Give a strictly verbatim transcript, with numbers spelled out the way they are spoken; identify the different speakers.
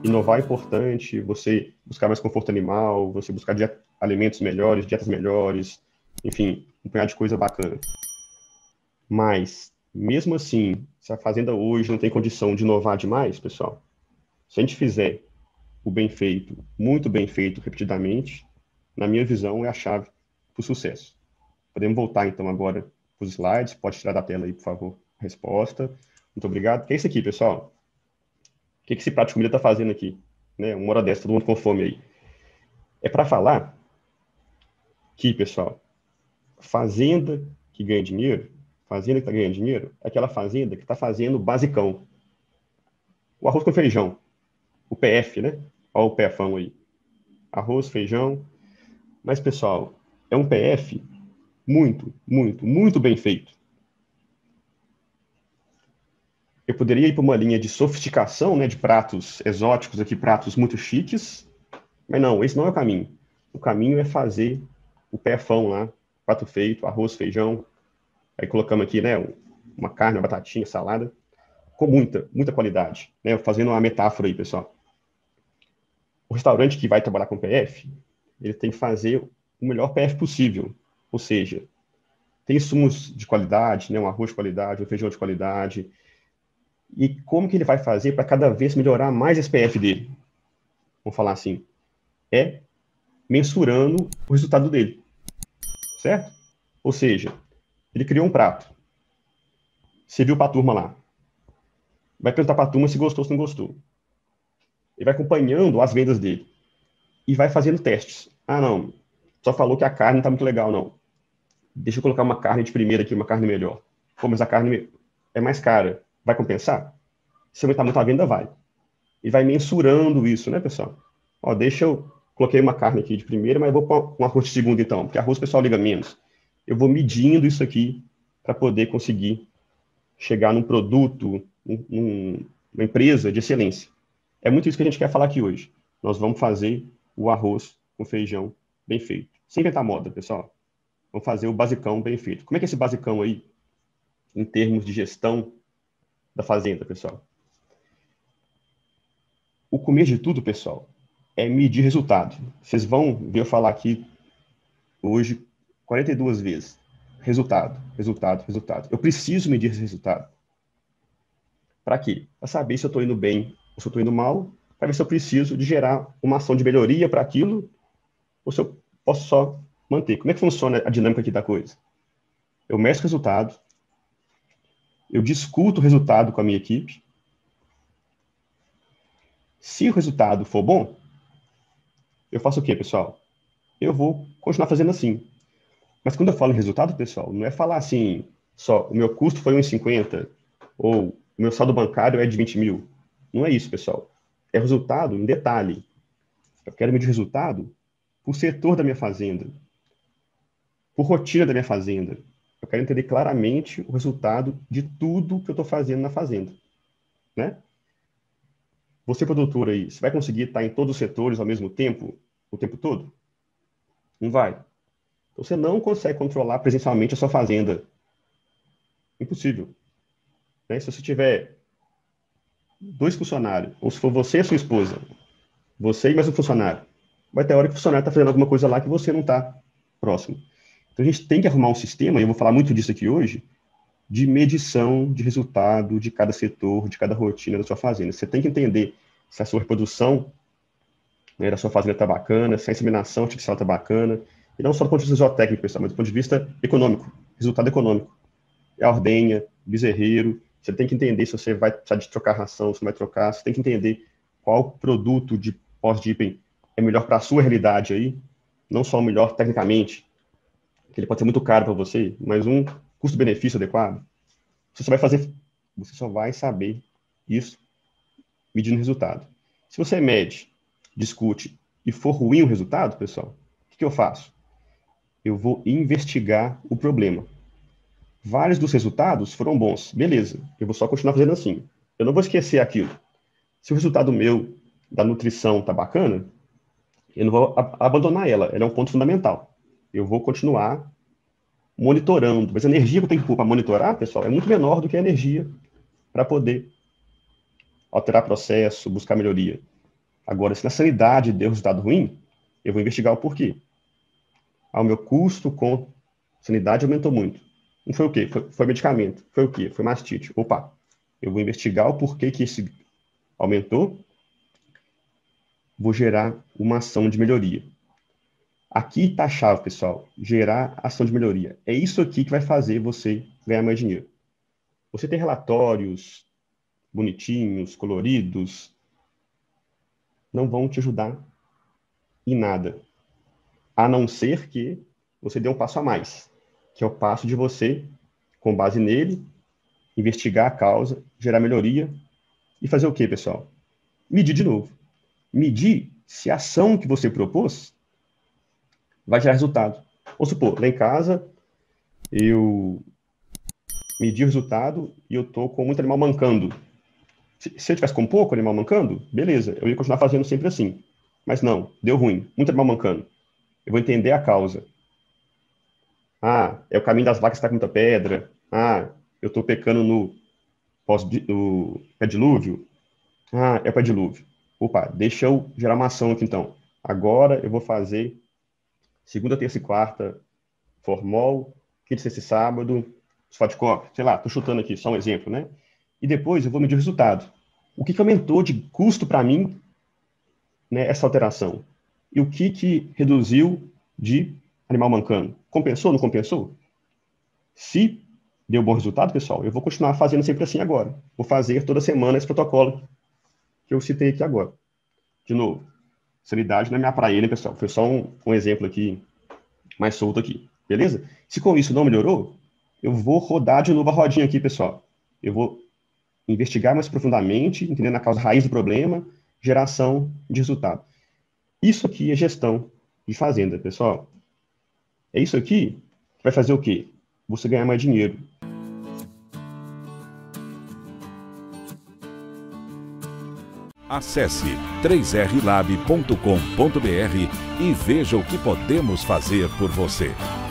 Speaker 1: inovar é importante, você buscar mais conforto animal, você buscar dieta, alimentos melhores, dietas melhores, enfim, um punhado de coisa bacana. Mas, mesmo assim, se a fazenda hoje não tem condição de inovar demais, pessoal, se a gente fizer o bem feito, muito bem feito, repetidamente, na minha visão, é a chave para o sucesso. Podemos voltar, então, agora para os slides. Pode tirar da tela aí, por favor, a resposta. Muito obrigado. O que é isso aqui, pessoal? O que esse prato de comida está fazendo aqui? Né? Uma hora dessa, todo mundo com fome aí. É para falar que, pessoal, fazenda que ganha dinheiro, fazenda que está ganhando dinheiro, é aquela fazenda que está fazendo o basicão. O arroz com feijão. O P F, né? Olha o PFão aí. Arroz, feijão. Mas, pessoal, é um P F muito, muito, muito bem feito. Eu poderia ir para uma linha de sofisticação, né, de pratos exóticos aqui, pratos muito chiques, mas não, esse não é o caminho. O caminho é fazer o PFão lá, prato feito, arroz, feijão, aí colocamos aqui, né, uma carne, uma batatinha, salada, com muita, muita qualidade, né, fazendo uma metáfora aí, pessoal. O restaurante que vai trabalhar com P F, ele tem que fazer o melhor P F possível, ou seja, tem insumos de qualidade, né, um arroz de qualidade, um feijão de qualidade. E como que ele vai fazer para cada vez melhorar mais esse P F dele? Vamos falar assim, é mensurando o resultado dele, certo? Ou seja, ele criou um prato, serviu para a turma lá, vai perguntar para a turma se gostou ou se não gostou. Ele vai acompanhando as vendas dele e vai fazendo testes. Ah, não, só falou que a carne não está muito legal, não. Deixa eu colocar uma carne de primeira aqui, uma carne melhor. Pô, mas a carne é mais cara. Vai compensar? Se aumentar muito a venda, vai. E vai mensurando isso, né, pessoal? Ó, deixa eu... Coloquei uma carne aqui de primeira, mas eu vou pôr um arroz de segunda, então. Porque arroz o pessoal liga menos. Eu vou medindo isso aqui para poder conseguir chegar num produto, num, numa empresa de excelência. É muito isso que a gente quer falar aqui hoje. Nós vamos fazer o arroz com feijão bem feito. Sem inventar moda, pessoal. Vamos fazer o basicão bem feito. Como é que é esse basicão aí, em termos de gestão da fazenda, pessoal? O começo de tudo, pessoal, é medir resultado. Vocês vão ver eu falar aqui hoje quarenta e duas vezes. Resultado, resultado, resultado. Eu preciso medir esse resultado. Para quê? Para saber se eu estou indo bem ou se eu estou indo mal, para ver se eu preciso de gerar uma ação de melhoria para aquilo ou se eu posso só manter. Como é que funciona a dinâmica aqui da coisa? Eu meço o resultado, eu discuto o resultado com a minha equipe. Se o resultado for bom, eu faço o quê, pessoal? Eu vou continuar fazendo assim. Mas quando eu falo em resultado, pessoal, não é falar assim, só o meu custo foi um e cinquenta ou o meu saldo bancário é de vinte mil. Não é isso, pessoal. É resultado em detalhe. Eu quero medir resultado por setor da minha fazenda, por rotina da minha fazenda. Eu quero entender claramente o resultado de tudo que eu estou fazendo na fazenda, né? Você, produtor aí, você vai conseguir estar em todos os setores ao mesmo tempo, o tempo todo? Não vai. Então, você não consegue controlar presencialmente a sua fazenda. Impossível. Né? Se você tiver dois funcionários, ou se for você e a sua esposa, você e mais um funcionário, vai ter hora que o funcionário está fazendo alguma coisa lá que você não está próximo. Então, a gente tem que arrumar um sistema, e eu vou falar muito disso aqui hoje, de medição de resultado de cada setor, de cada rotina da sua fazenda. Você tem que entender se a sua reprodução, né, da sua fazenda está bacana, se a inseminação artificial está bacana, e não só do ponto de vista zootécnico, pessoal, mas do ponto de vista econômico, resultado econômico. É a ordenha, bezerreiro, você tem que entender se você vai precisar de trocar ração, se não vai trocar, você tem que entender qual produto de pós-dipping é melhor para a sua realidade aí, não só o melhor tecnicamente, que ele pode ser muito caro para você, mas um custo-benefício adequado. Você só vai fazer, você só vai saber isso medindo o resultado. Se você mede, discute e for ruim o resultado, pessoal, o que, que eu faço? Eu vou investigar o problema. Vários dos resultados foram bons. Beleza, eu vou só continuar fazendo assim. Eu não vou esquecer aquilo. Se o resultado meu da nutrição tá bacana, eu não vou ab abandonar ela. Ela é um ponto fundamental. Eu vou continuar monitorando. Mas a energia que eu tenho que pôr para monitorar, pessoal, é muito menor do que a energia para poder alterar processo, buscar melhoria. Agora, se na sanidade deu resultado ruim, eu vou investigar o porquê. Ah, o meu custo com sanidade aumentou muito. Não foi o quê? Foi, foi medicamento. Foi o quê? Foi mastite. Opa, eu vou investigar o porquê que esse aumentou, vou gerar uma ação de melhoria. Aqui está a chave, pessoal. Gerar ação de melhoria. É isso aqui que vai fazer você ganhar mais dinheiro. Você tem relatórios bonitinhos, coloridos, não vão te ajudar em nada. A não ser que você dê um passo a mais, que é o passo de você, com base nele, investigar a causa, gerar melhoria e fazer o quê, pessoal? Medir de novo. Medir se a ação que você propôs vai gerar resultado. Vamos supor, lá em casa, eu medi o resultado e eu estou com muito animal mancando. Se, se eu tivesse com pouco animal mancando, beleza, eu ia continuar fazendo sempre assim. Mas não, deu ruim, muito animal mancando. Eu vou entender a causa. Ah, é o caminho das vacas que está com muita pedra. Ah, eu estou pecando no, pós, no pé-dilúvio. Ah, é o pé-dilúvio. Opa, deixa eu gerar uma ação aqui então. Agora eu vou fazer segunda, terça e quarta, formol, quinta, sexta e sábado, Sfotcop, sei lá, estou chutando aqui, só um exemplo, né? E depois eu vou medir o resultado. O que, que aumentou de custo para mim, né, essa alteração? E o que, que reduziu de animal mancando? Compensou, não compensou? Se deu bom resultado, pessoal, eu vou continuar fazendo sempre assim agora. Vou fazer toda semana esse protocolo que eu citei aqui agora. De novo, sanidade não é minha praia, né, pessoal? Foi só um, um exemplo aqui, mais solto aqui, beleza? Se com isso não melhorou, eu vou rodar de novo a rodinha aqui, pessoal. Eu vou investigar mais profundamente, entendendo a causa raiz do problema, geração de resultado. Isso aqui é gestão de fazenda, pessoal. É isso aqui que vai fazer o quê? Você ganhar mais dinheiro.
Speaker 2: Acesse três r lab ponto com ponto b r e veja o que podemos fazer por você.